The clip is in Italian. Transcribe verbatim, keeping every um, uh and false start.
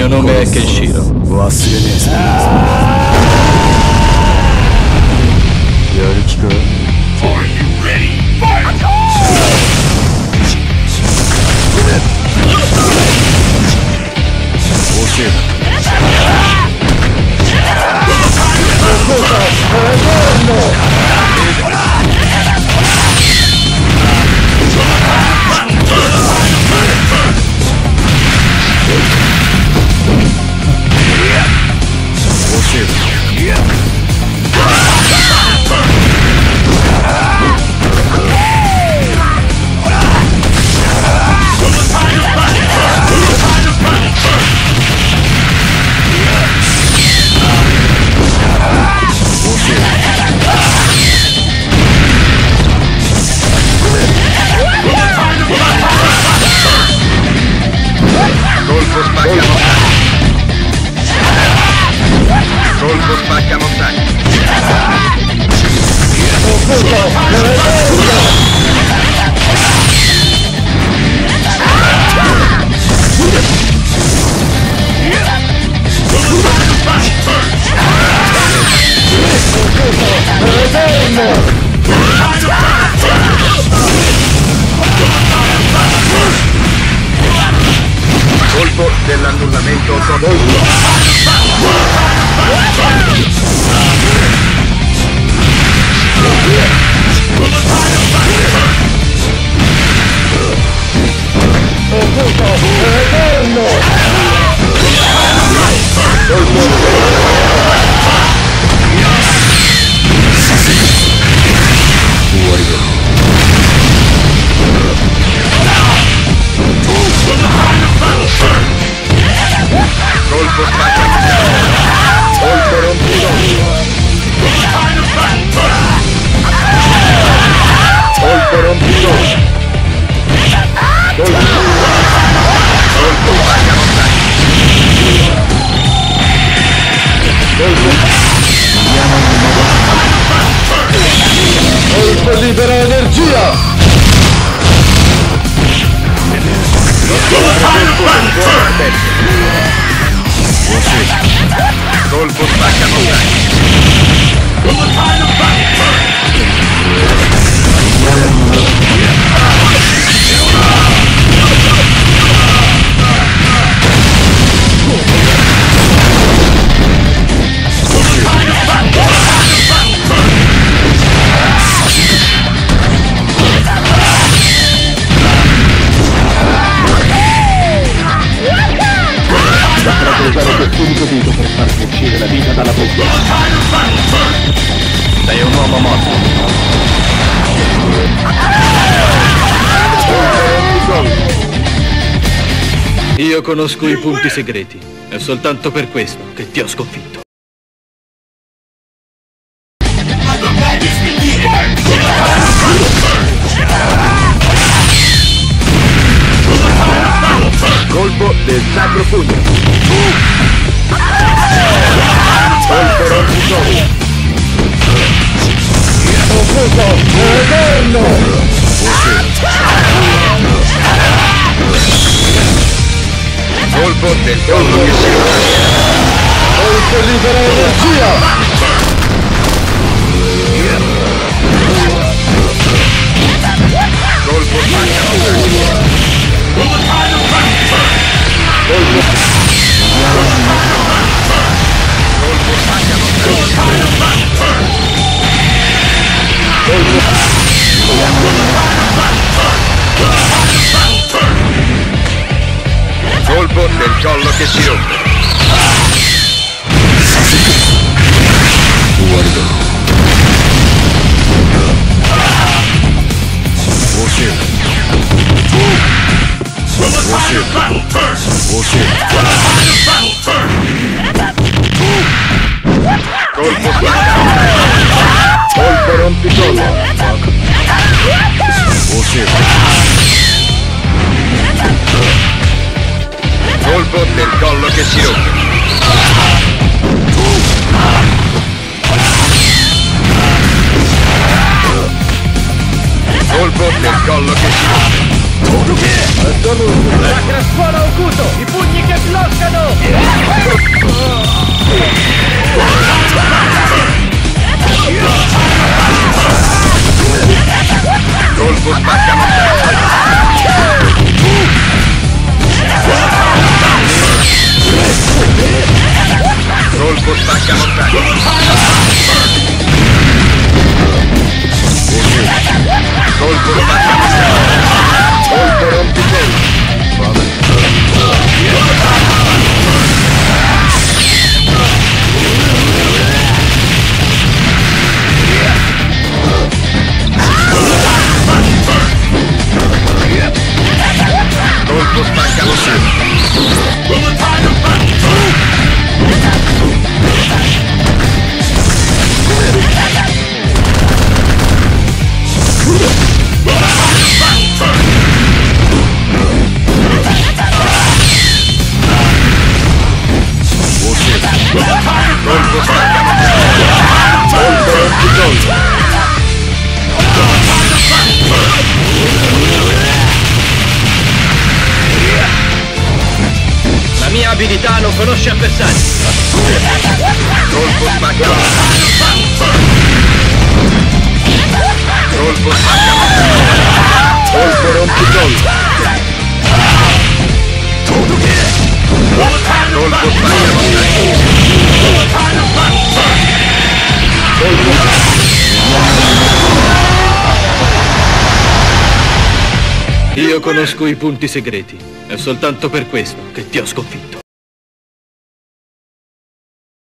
mio nome è Kenshiro. Are you ready? Fight! Colpo spacca montagna. Colpo spacca montagna. Colpo dell'annullamento totale. Colpo spacca colpo rompido. Colpo rompido. Colpo colpo spacca montagna. Colpo colpo libera energia. Colpo spacca montagna. Usare quest'unico dito per farti uscire la vita dalla bocca. Sei un uomo morto. Io conosco i punti segreti. È soltanto per questo che ti ho sconfitto. Colpo del sacro pugno. Colpo rompitorio. Eterno! Colpo del collo che si Colpo libera energia! colpo spacca montagna. Colpo colpo spacca montagna. Colpo colpo del collo che si rompe. Colpo spacca. Colpo rompicollo. Colpo del collo che si rompe. Colpo del collo che si rompe. Sacra spada Okuto! I pugni che bloccano! Colpo spaccamontagna. Colpo rompicolpo. La mia abilità non conosce avversari. Colpo spaccamontagna. Colpo spaccamontagna. Colpo rompicolpo. Colpo spaccamontagna. Colpo. Io conosco i punti segreti. È soltanto per questo che ti ho sconfitto.